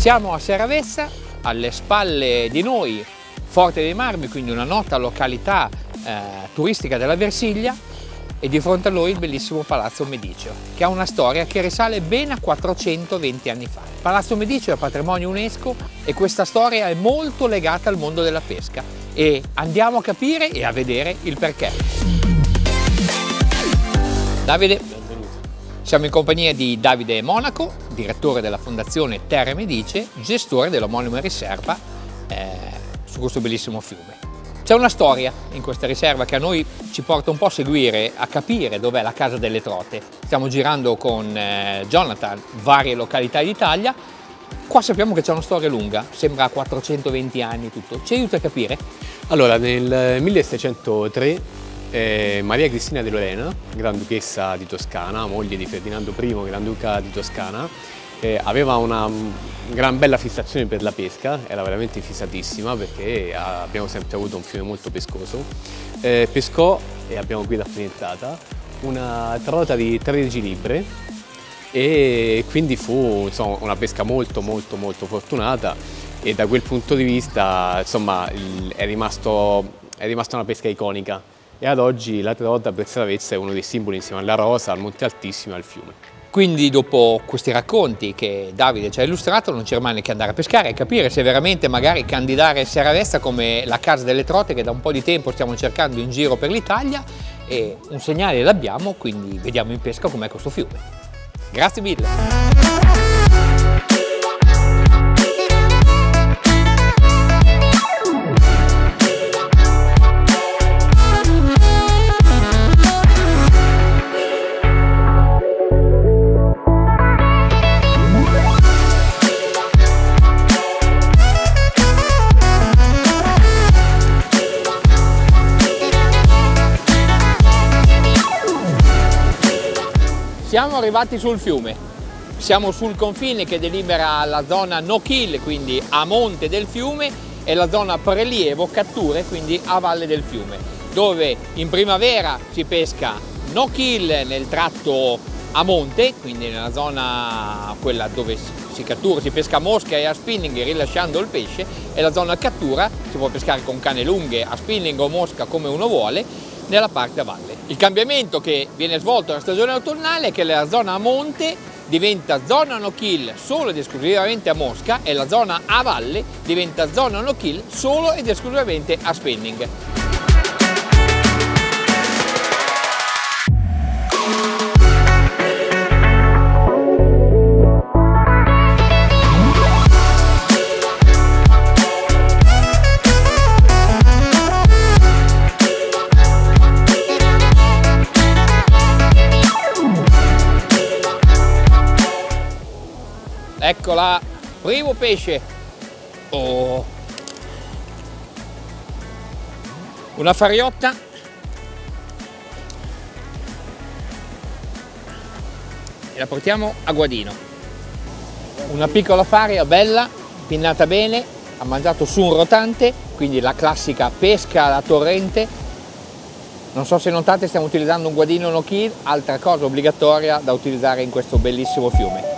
Siamo a Serravessa, alle spalle di noi Forte dei Marmi, quindi una nota località turistica della Versilia, e di fronte a noi il bellissimo Palazzo Mediceo, che ha una storia che risale ben a 420 anni fa. Palazzo Mediceo è patrimonio UNESCO e questa storia è molto legata al mondo della pesca, e andiamo a capire e a vedere il perché. Davide, siamo in compagnia di Davide Monaco, direttore della Fondazione Terre Medice, gestore dell'omonima riserva su questo bellissimo fiume. C'è una storia in questa riserva che a noi ci porta un po' a seguire, a capire dov'è la Casa delle Trote. Stiamo girando con Jonathan varie località d'Italia. Qua sappiamo che c'è una storia lunga, sembra 420 anni tutto. Ci aiuta a capire? Allora, nel 1603 Maria Cristina de Lorena, Granduchessa di Toscana, moglie di Ferdinando I, Granduca di Toscana, aveva una gran bella fissazione per la pesca, era veramente fissatissima perché abbiamo sempre avuto un fiume molto pescoso. Pescò, e abbiamo qui rappresentata, una trota di 13 libbre e quindi fu, insomma, una pesca molto fortunata, e da quel punto di vista, insomma, è rimasta una pesca iconica, e ad oggi la trota per Serravezza è uno dei simboli insieme alla rosa, al Monte Altissimo e al fiume. Quindi dopo questi racconti che Davide ci ha illustrato non ci rimane che andare a pescare e capire se veramente magari candidare Serravessa come la Casa delle Trote, che da un po' di tempo stiamo cercando in giro per l'Italia, e un segnale l'abbiamo, quindi vediamo in pesca com'è questo fiume. Grazie mille! Siamo arrivati sul fiume, siamo sul confine che delibera la zona no kill, quindi a monte del fiume, e la zona prelievo, catture, quindi a valle del fiume, dove in primavera si pesca no kill nel tratto a monte, quindi nella zona quella dove si cattura, si pesca a mosca e a spinning rilasciando il pesce, e la zona cattura si può pescare con canne lunghe, a spinning o mosca come uno vuole, nella parte a valle. Il cambiamento che viene svolto nella stagione autunnale è che la zona a monte diventa zona no kill solo ed esclusivamente a mosca, e la zona a valle diventa zona no kill solo ed esclusivamente a spinning. Eccola, primo pesce. Oh. Una fariotta. E la portiamo a guadino. Una piccola faria bella, pinnata bene, ha mangiato su un rotante, quindi la classica pesca da torrente. Non so se notate, stiamo utilizzando un guadino no kill, altra cosa obbligatoria da utilizzare in questo bellissimo fiume.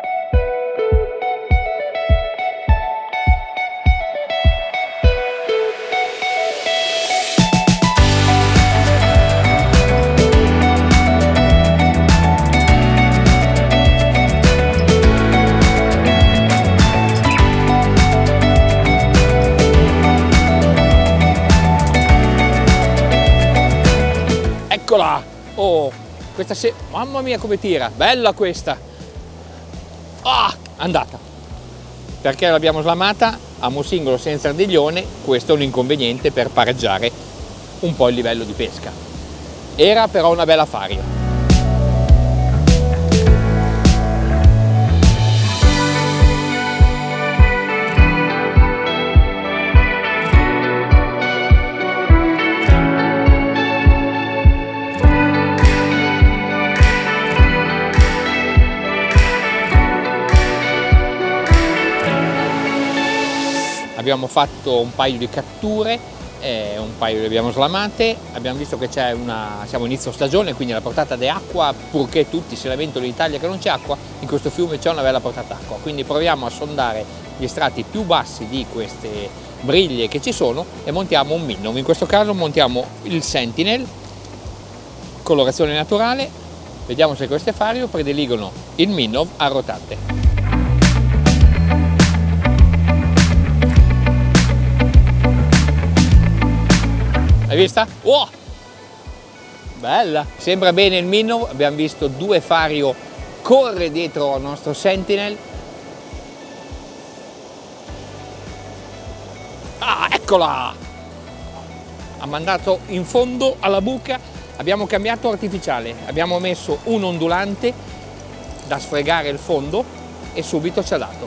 Eccola! Oh, questa mamma mia come tira! Bella questa! Ah, andata! Perché l'abbiamo slamata a mo singolo senza ardiglione, questo è un inconveniente per pareggiare un po' il livello di pesca. Era però una bella faria. Abbiamo fatto un paio di catture, un paio le abbiamo slamate, abbiamo visto che siamo inizio stagione, quindi la portata di acqua, purché tutti si lamentano in Italia che non c'è acqua, in questo fiume c'è una bella portata d'acqua, quindi proviamo a sondare gli strati più bassi di queste briglie che ci sono e montiamo un Minnow. In questo caso montiamo il Sentinel, colorazione naturale, vediamo se queste fario prediligono il Minnow a rotante. Hai vista? Oh! Bella! Sembra bene il Minnow, abbiamo visto due fario corre dietro al nostro Sentinel. Ah, eccola! Ha mandato in fondo alla buca, abbiamo cambiato artificiale, abbiamo messo un ondulante da sfregare il fondo e subito ci ha dato.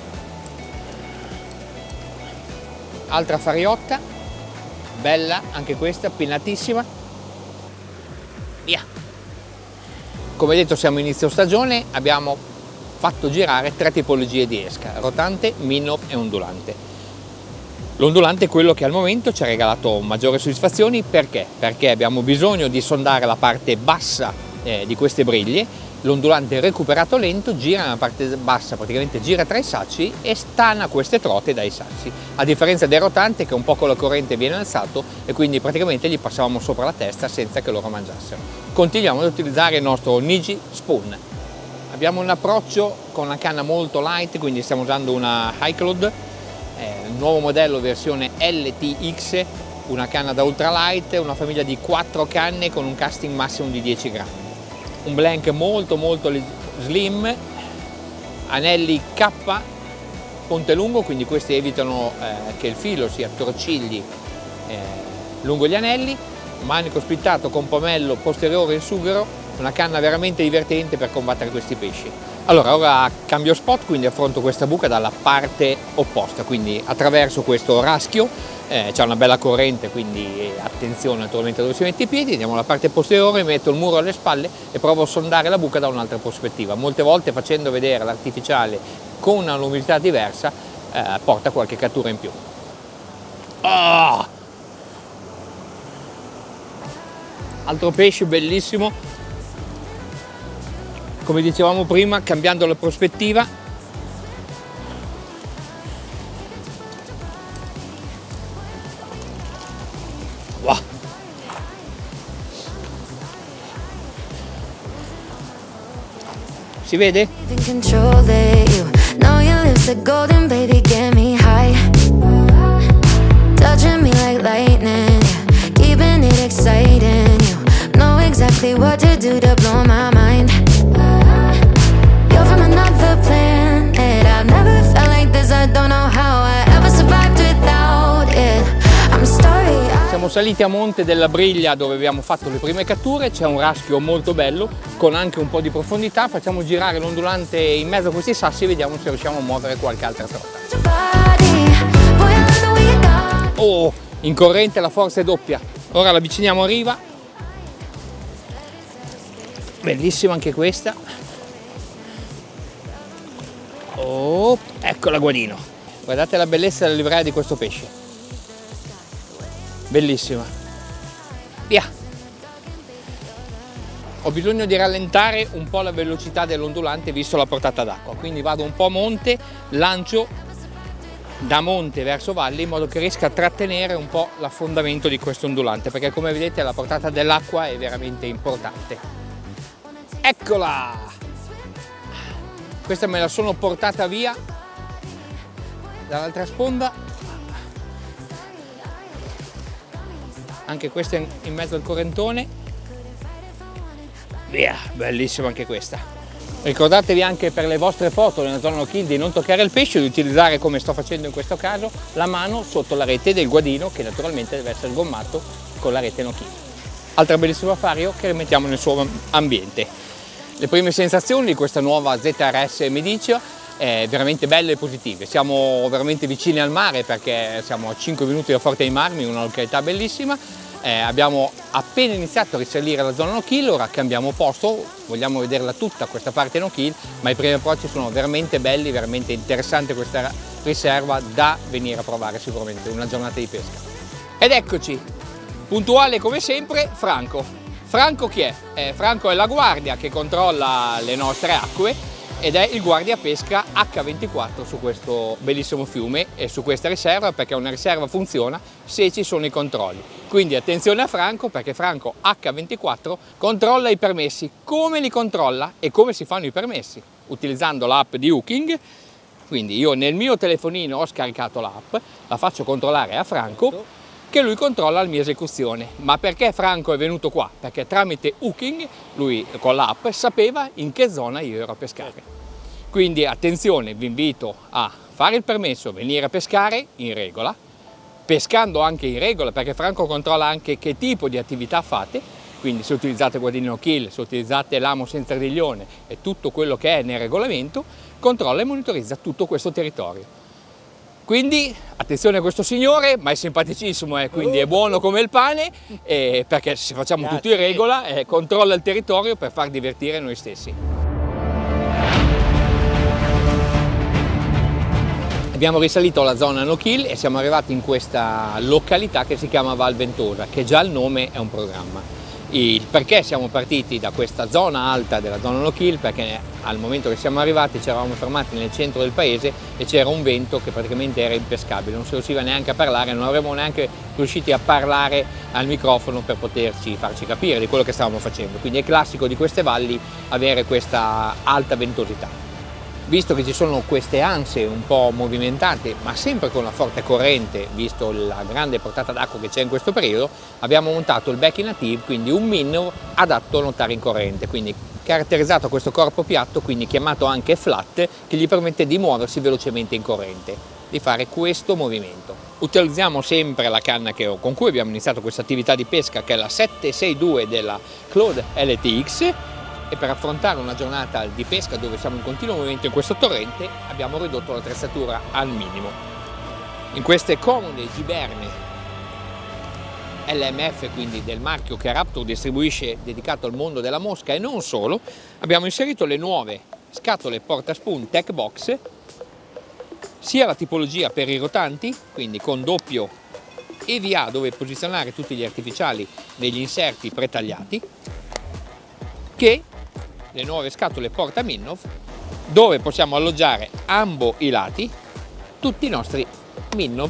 Altra fariotta. Bella anche questa, pinnatissima. Via! Come detto siamo inizio stagione, abbiamo fatto girare tre tipologie di esca, rotante, Minnow e ondulante. L'ondulante è quello che al momento ci ha regalato maggiori soddisfazioni, perché? Perché abbiamo bisogno di sondare la parte bassa di queste briglie. L'ondulante recuperato lento gira nella parte bassa, praticamente gira tra i sacci e stana queste trote dai sacci, a differenza del rotante che un po' con la corrente viene alzato e quindi praticamente gli passavamo sopra la testa senza che loro mangiassero. Continuiamo ad utilizzare il nostro Niji Spoon. Abbiamo un approccio con una canna molto light, quindi stiamo usando una High-Cloud, il nuovo modello versione LTX, una canna da ultralight, una famiglia di 4 canne con un casting massimo di 10 grammi. Un blank molto slim, anelli K ponte lungo, quindi questi evitano che il filo si attorcigli lungo gli anelli, manico splittato con pomello posteriore in sughero, una canna veramente divertente per combattere questi pesci. Allora, ora cambio spot, quindi affronto questa buca dalla parte opposta, quindi attraverso questo raschio. C'è una bella corrente, quindi attenzione naturalmente dove si mette i piedi. Andiamo alla parte posteriore, metto il muro alle spalle e provo a sondare la buca da un'altra prospettiva. Molte volte facendo vedere l'artificiale con una luminosità diversa porta qualche cattura in più. Oh! Altro pesce bellissimo, come dicevamo prima, cambiando la prospettiva. Wow. Si vede? Exactly what to do to blow my mind. You're from another planet. I've never felt like this. I don't know how I ever survived without it. I'm sorry. Siamo saliti a monte della briglia dove abbiamo fatto le prime catture. C'è un raschio molto bello con anche un po' di profondità. Facciamo girare l'ondulante in mezzo a questi sassi e vediamo se riusciamo a muovere qualche altra trota. Oh, in corrente la forza è doppia. Ora la avviciniamo a riva. Bellissima anche questa. Oh, ecco l'aguadino. Guardate la bellezza della livrea di questo pesce. Bellissima. Via. Ho bisogno di rallentare un po' la velocità dell'ondulante visto la portata d'acqua, quindi vado un po' a monte, lancio da monte verso valle in modo che riesca a trattenere un po' l'affondamento di questo ondulante, perché come vedete la portata dell'acqua è veramente importante. Eccola! Questa me la sono portata via dall'altra sponda. Anche questa in mezzo al correntone. Via! Bellissima anche questa. Ricordatevi anche per le vostre foto nella zona no-kill di non toccare il pesce, di utilizzare, come sto facendo in questo caso, la mano sotto la rete del guadino, che naturalmente deve essere sgommato con la rete no-kill. Altra bellissima fario che rimettiamo nel suo ambiente. Le prime sensazioni di questa nuova ZRS Medicia veramente belle e positive. Siamo veramente vicini al mare perché siamo a 5 minuti da Forte dei Marmi, una località bellissima. Abbiamo appena iniziato a risalire la zona no-kill, ora cambiamo posto, vogliamo vederla tutta questa parte no-kill, ma i primi approcci sono veramente belli, veramente interessante questa riserva da venire a provare sicuramente, una giornata di pesca. Ed eccoci, puntuale come sempre, Franco. Franco chi è? Franco è la guardia che controlla le nostre acque ed è il guardia pesca H24 su questo bellissimo fiume e su questa riserva, perché una riserva funziona se ci sono i controlli. Quindi attenzione a Franco, perché Franco H24 controlla i permessi. Come li controlla e come si fanno i permessi? Utilizzando l'app di Hooking. Quindi io nel mio telefonino ho scaricato l'app, la faccio controllare a Franco, che lui controlla la mia esecuzione. Ma perché Franco è venuto qua? Perché tramite Hooking lui con l'app sapeva in che zona io ero a pescare. Quindi attenzione, vi invito a fare il permesso, venire a pescare in regola, pescando anche in regola, perché Franco controlla anche che tipo di attività fate, quindi se utilizzate guadini no kill, se utilizzate l'amo senza ardiglione e tutto quello che è nel regolamento, controlla e monitorizza tutto questo territorio. Quindi attenzione a questo signore, ma è simpaticissimo, quindi è buono come il pane, perché se facciamo tutto in regola, controlla il territorio per far divertire noi stessi. Abbiamo risalito alla zona no kill e siamo arrivati in questa località che si chiama Val Ventosa, che già il nome è un programma. Perché siamo partiti da questa zona alta della zona no kill? Perché al momento che siamo arrivati ci eravamo fermati nel centro del paese e c'era un vento che praticamente era impescabile, non si riusciva neanche a parlare, non avremmo neanche riusciti a parlare al microfono per farci capire di quello che stavamo facendo. Quindi è classico di queste valli avere questa alta ventosità. Visto che ci sono queste anse un po' movimentate, ma sempre con una forte corrente, visto la grande portata d'acqua che c'è in questo periodo, abbiamo montato il Becky Native, quindi un minnow adatto a nuotare in corrente, quindi caratterizzato a questo corpo piatto, quindi chiamato anche flat, che gli permette di muoversi velocemente in corrente, di fare questo movimento. Utilizziamo sempre la canna con cui abbiamo iniziato questa attività di pesca, che è la 762 della Claude LTX, e per affrontare una giornata di pesca dove siamo in continuo movimento in questo torrente abbiamo ridotto l'attrezzatura al minimo. In queste comode giberne LMF, quindi del marchio che Raptor distribuisce, dedicato al mondo della mosca e non solo, abbiamo inserito le nuove scatole portaspoon Tech Box, sia la tipologia per i rotanti, quindi con doppio EVA dove posizionare tutti gli artificiali negli inserti pretagliati, che le nuove scatole porta minnow dove possiamo alloggiare ambo i lati tutti i nostri minnow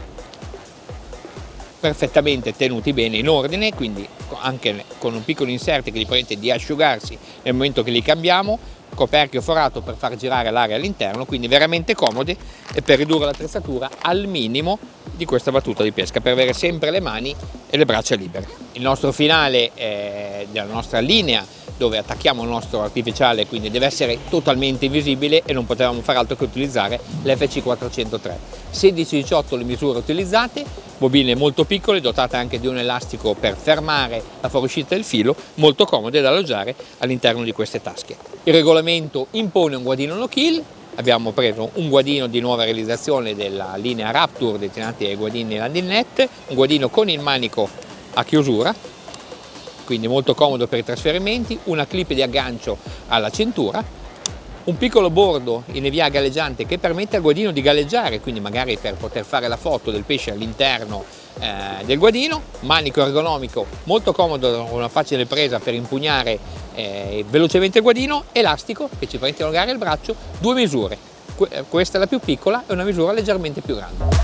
perfettamente tenuti bene in ordine, quindi anche con un piccolo inserte che gli permette di asciugarsi nel momento che li cambiamo, coperchio forato per far girare l'aria all'interno, quindi veramente comodi e per ridurre l'attrezzatura al minimo di questa battuta di pesca, per avere sempre le mani e le braccia libere. Il nostro finale della nostra linea dove attacchiamo il nostro artificiale, quindi deve essere totalmente invisibile e non potevamo fare altro che utilizzare l'FC 403. 16-18 le misure utilizzate, bobine molto piccole, dotate anche di un elastico per fermare la fuoriuscita del filo, molto comode da alloggiare all'interno di queste tasche. Il regolamento impone un guadino no kill, abbiamo preso un guadino di nuova realizzazione della linea Raptor destinati ai guadini landing net, un guadino con il manico a chiusura, quindi molto comodo per i trasferimenti, una clip di aggancio alla cintura, un piccolo bordo in EVA galleggiante che permette al guadino di galleggiare, quindi magari per poter fare la foto del pesce all'interno del guadino, manico ergonomico molto comodo, una facile presa per impugnare velocemente il guadino, elastico che ci permette di allungare il braccio, due misure, questa è la più piccola e una misura leggermente più grande.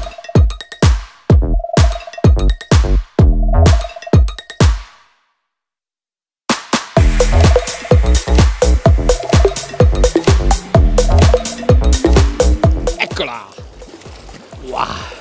Eccola! Wow!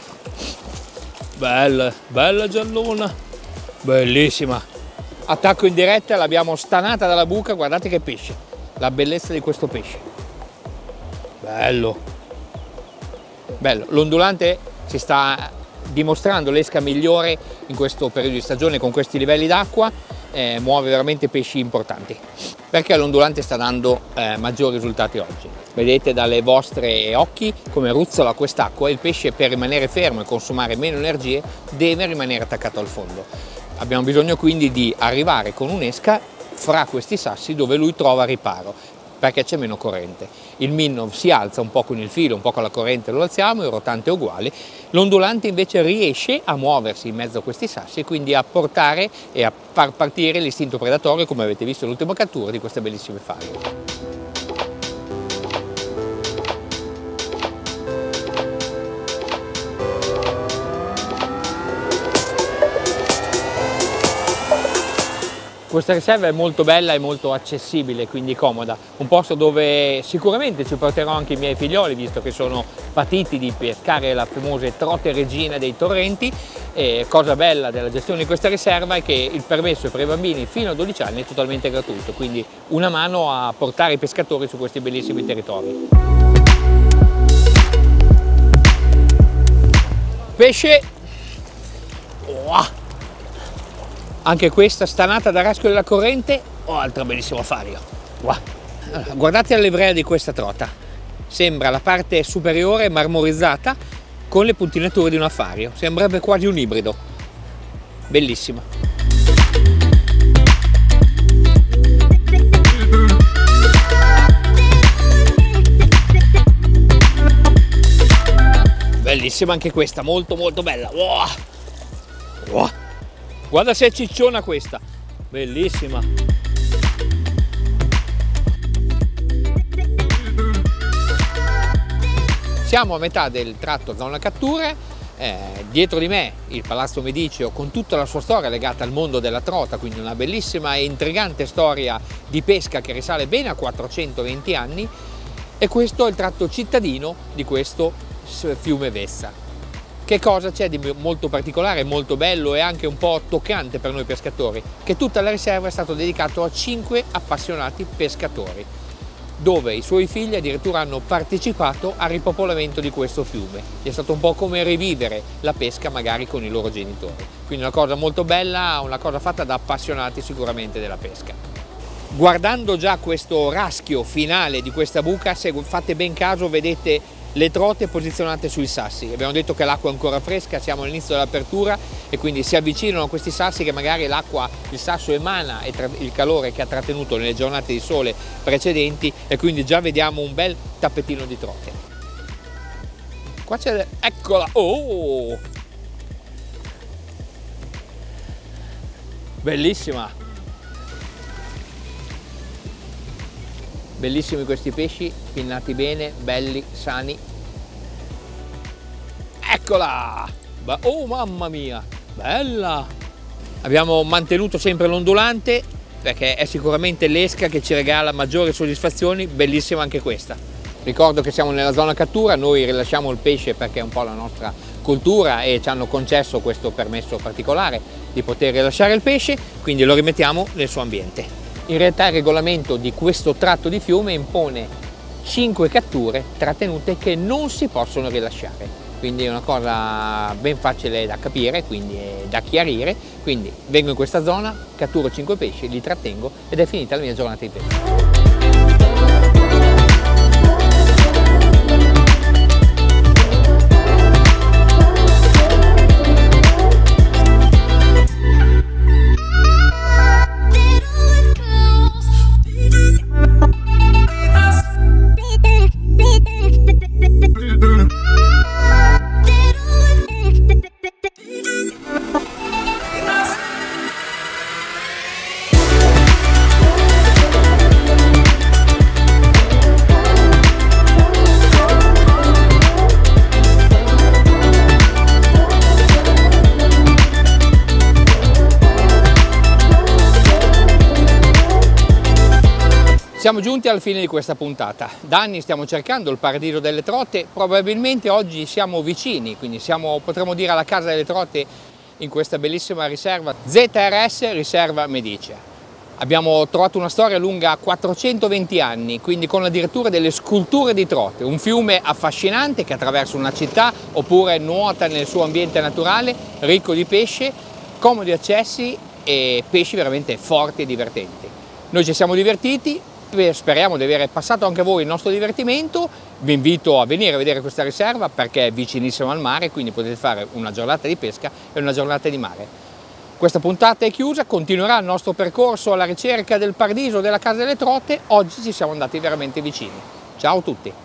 Bella, bella giallona, bellissima! Attacco in diretta, l'abbiamo stanata dalla buca, guardate che pesce, la bellezza di questo pesce. Bello! Bello, l'ondulante si sta dimostrando l'esca migliore in questo periodo di stagione con questi livelli d'acqua, muove veramente pesci importanti, perché l'ondulante sta dando maggiori risultati oggi. Vedete dalle vostre occhi come ruzzola quest'acqua, il pesce per rimanere fermo e consumare meno energie deve rimanere attaccato al fondo. Abbiamo bisogno quindi di arrivare con un'esca fra questi sassi dove lui trova riparo. perché c'è meno corrente. Il minnow si alza un po' con il filo, un po' con la corrente lo alziamo, il rotante è uguale. L'ondulante invece riesce a muoversi in mezzo a questi sassi e quindi a portare e a far partire l'istinto predatorio, come avete visto nell'ultima cattura di queste bellissime fario. Questa riserva è molto bella e molto accessibile, quindi comoda, un posto dove sicuramente ci porterò anche i miei figlioli, visto che sono patiti di pescare la famosa trote regina dei torrenti. E cosa bella della gestione di questa riserva è che il permesso per i bambini fino a 12 anni è totalmente gratuito, quindi una mano a portare i pescatori su questi bellissimi territori. Pesce! Wow. Anche questa stanata da rasco della corrente, altra bellissima fario. Wow. Allora, guardate la livrea di questa trota, sembra la parte superiore marmorizzata con le puntinature di un fario, sembrerebbe quasi un ibrido, bellissima. Bellissima anche questa, molto molto bella. Wow. Wow. Guarda se è cicciona questa, bellissima. Siamo a metà del tratto zona catture, dietro di me il Palazzo Mediceo con tutta la sua storia legata al mondo della trota, quindi una bellissima e intrigante storia di pesca che risale bene a 420 anni, e questo è il tratto cittadino di questo fiume Vessa. Che cosa c'è di molto particolare, molto bello e anche un po' toccante per noi pescatori? Che tutta la riserva è stata dedicata a 5 appassionati pescatori, dove i suoi figli addirittura hanno partecipato al ripopolamento di questo fiume. È stato un po' come rivivere la pesca magari con i loro genitori. Quindi una cosa molto bella, una cosa fatta da appassionati sicuramente della pesca. Guardando già questo raschio finale di questa buca, se fate ben caso vedete le trote posizionate sui sassi. Abbiamo detto che l'acqua è ancora fresca, siamo all'inizio dell'apertura e quindi si avvicinano a questi sassi che magari l'acqua, il sasso emana il calore che ha trattenuto nelle giornate di sole precedenti, e quindi già vediamo un bel tappetino di trote. Qua c'è, eccola, oh! Bellissima! Bellissimi questi pesci, pinnati bene, belli, sani. Eccola! Oh mamma mia, bella! Abbiamo mantenuto sempre l'ondulante perché è sicuramente l'esca che ci regala maggiori soddisfazioni, bellissima anche questa. Ricordo che siamo nella zona cattura, noi rilasciamo il pesce perché è un po' la nostra cultura e ci hanno concesso questo permesso particolare di poter rilasciare il pesce, quindi lo rimettiamo nel suo ambiente. In realtà il regolamento di questo tratto di fiume impone 5 catture trattenute che non si possono rilasciare, quindi è una cosa ben facile da capire, quindi da chiarire. Quindi vengo in questa zona, catturo 5 pesci, li trattengo ed è finita la mia giornata di pesca. Siamo giunti alla fine di questa puntata. Da anni stiamo cercando il paradiso delle trote, probabilmente oggi siamo vicini, quindi potremmo dire alla casa delle trote in questa bellissima riserva ZRS Riserva Medicea. Abbiamo trovato una storia lunga 420 anni, quindi con addirittura delle sculture di trote, un fiume affascinante che attraversa una città oppure nuota nel suo ambiente naturale, ricco di pesce, comodi accessi e pesci veramente forti e divertenti. Noi ci siamo divertiti, speriamo di aver passato anche voi il nostro divertimento. Vi invito a venire a vedere questa riserva perché è vicinissima al mare, quindi potete fare una giornata di pesca e una giornata di mare. Questa puntata è chiusa, continuerà il nostro percorso alla ricerca del paradiso della Casa delle Trote. Oggi ci siamo andati veramente vicini. Ciao a tutti!